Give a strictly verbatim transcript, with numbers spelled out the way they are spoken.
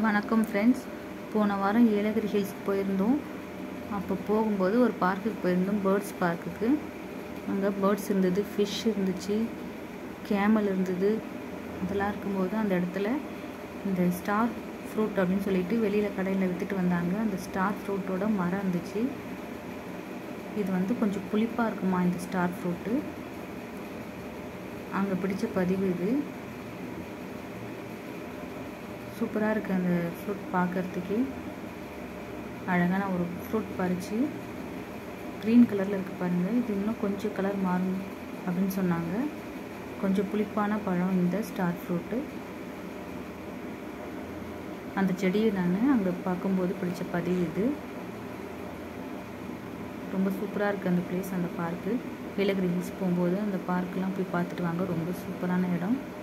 வணக்கம் ஃப்ரெண்ட்ஸ். போன வாரம் ஏலகிரி ஹில்ஸ்க்கு போயிருந்தோம். அப்போ போகும்போது ஒரு பார்க்குக்கு போயிருந்தோம், பேர்ட்ஸ் பார்க்குக்கு. அங்கே பேர்ட்ஸ் இருந்தது, ஃபிஷ் இருந்துச்சு, கேமல் இருந்தது. இதெல்லாம் இருக்கும்போது அந்த இடத்துல இந்த ஸ்டார் ஃப்ரூட் அப்படின்னு சொல்லிட்டு வெளியில் கடையில் விற்றுட்டு வந்தாங்க. அந்த ஸ்டார் ஃப்ரூட்டோட மரம் இருந்துச்சு. இது வந்து கொஞ்சம் புளிப்பாக இருக்குமா இந்த ஸ்டார் ஃப்ரூட்டு. அங்கே பிடிச்ச பதிவு இது. சூப்பராக இருக்குது அந்த ஃப்ரூட் பார்க்குறதுக்கு. அழகான ஒரு ஃப்ரூட் பறித்து க்ரீன் கலரில் இருக்குது பாருங்கள். இது இன்னும் கொஞ்சம் கலர் மாறும் அப்படின்னு சொன்னாங்க. கொஞ்சம் புளிப்பான பழம் இந்த ஸ்டார் ஃப்ரூட்டு. அந்த செடியை நான் அங்கே பார்க்கும்போது பிடிச்ச பதிவு இது. ரொம்ப சூப்பராக இருக்குது அந்த பிளேஸ், அந்த பார்க்கு. ஏலகிரி ஹில்ஸ் போகும்போது அந்த பார்க்கெலாம் போய் பார்த்துட்டு வாங்க. ரொம்ப சூப்பரான இடம்.